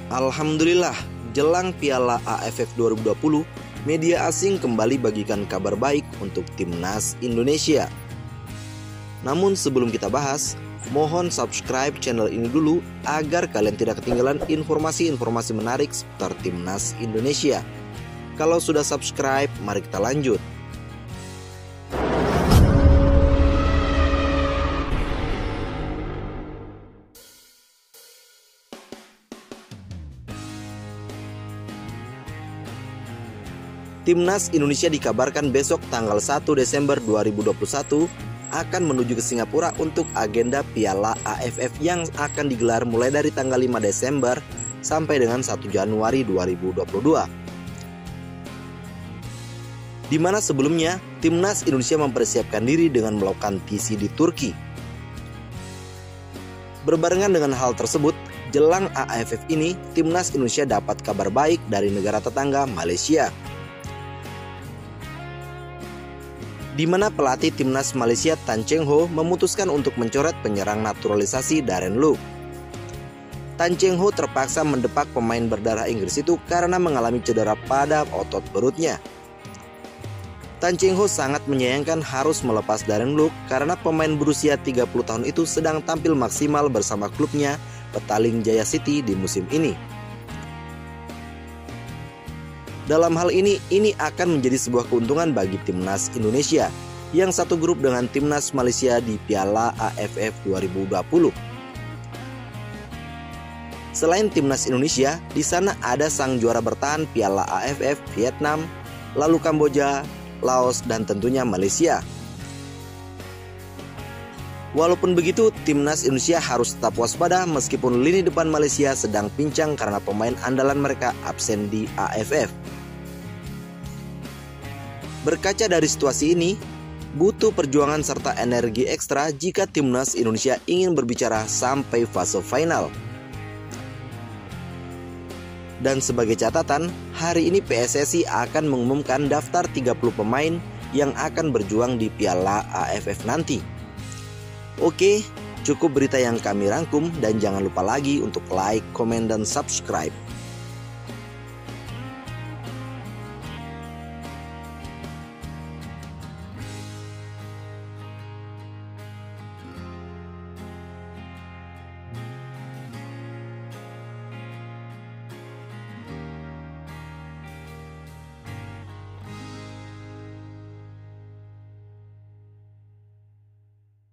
Alhamdulillah, jelang Piala AFF 2020, media asing kembali bagikan kabar baik untuk timnas Indonesia. Namun sebelum kita bahas, mohon subscribe channel ini dulu agar kalian tidak ketinggalan informasi-informasi menarik seputar timnas Indonesia. Kalau sudah subscribe, mari kita lanjut. Timnas Indonesia dikabarkan besok tanggal 1 Desember 2021 akan menuju ke Singapura untuk agenda Piala AFF yang akan digelar mulai dari tanggal 5 Desember sampai dengan 1 Januari 2022. Di mana sebelumnya Timnas Indonesia mempersiapkan diri dengan melakukan TC di Turki. Berbarengan dengan hal tersebut, jelang AFF ini Timnas Indonesia dapat kabar baik dari negara tetangga Malaysia, di mana pelatih timnas Malaysia Tan Cheng Ho memutuskan untuk mencoret penyerang naturalisasi Darren Look. Tan Cheng Ho terpaksa mendepak pemain berdarah Inggris itu karena mengalami cedera pada otot perutnya. Tan Cheng Ho sangat menyayangkan harus melepas Darren Look karena pemain berusia 30 tahun itu sedang tampil maksimal bersama klubnya Petaling Jaya City di musim ini. Dalam hal ini akan menjadi sebuah keuntungan bagi timnas Indonesia yang satu grup dengan timnas Malaysia di Piala AFF 2020. Selain timnas Indonesia, di sana ada sang juara bertahan Piala AFF Vietnam, lalu Kamboja, Laos, dan tentunya Malaysia. Walaupun begitu, timnas Indonesia harus tetap waspada meskipun lini depan Malaysia sedang pincang karena pemain andalan mereka absen di AFF. Berkaca dari situasi ini, butuh perjuangan serta energi ekstra jika timnas Indonesia ingin berbicara sampai fase final. Dan sebagai catatan, hari ini PSSI akan mengumumkan daftar 30 pemain yang akan berjuang di Piala AFF nanti. Oke, cukup berita yang kami rangkum dan jangan lupa lagi untuk like, komen, dan subscribe.